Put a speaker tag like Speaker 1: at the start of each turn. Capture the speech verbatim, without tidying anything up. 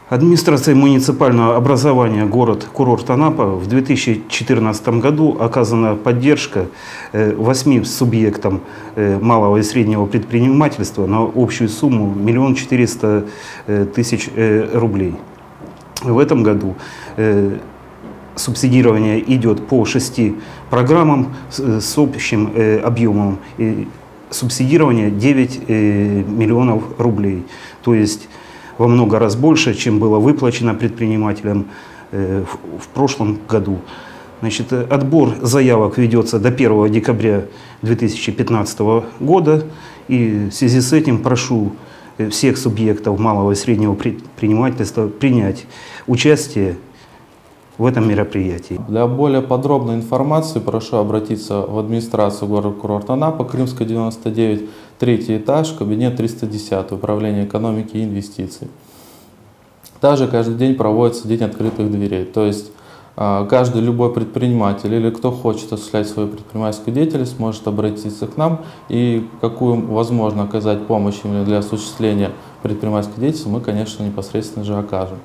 Speaker 1: Администрация муниципального образования город-курорт Анапа в две тысячи четырнадцатом году оказана поддержка восьми субъектам малого и среднего предпринимательства на общую сумму миллион четыреста тысяч рублей. В этом году субсидирование идет по шести программам с общим объемом субсидирования девять миллионов рублей. То есть во много раз больше, чем было выплачено предпринимателям в прошлом году. Значит, отбор заявок ведется до первого декабря две тысячи пятнадцатого года. И в связи с этим прошу всех субъектов малого и среднего предпринимательства принять участие в этом мероприятии.
Speaker 2: Для более подробной информации прошу обратиться в администрацию город-курорт Анапа, Крымская, девяносто девять, третий этаж, кабинет триста десять, Управление экономики и инвестиций. Также каждый день проводится день открытых дверей, то есть каждый любой предприниматель или кто хочет осуществлять свою предпринимательскую деятельность может обратиться к нам, и какую возможно оказать помощь именно для осуществления предпринимательской деятельности мы, конечно, непосредственно же окажем.